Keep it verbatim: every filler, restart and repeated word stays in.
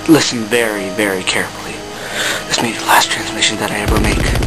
listen very, very carefully. This may be the last transmission that I ever make.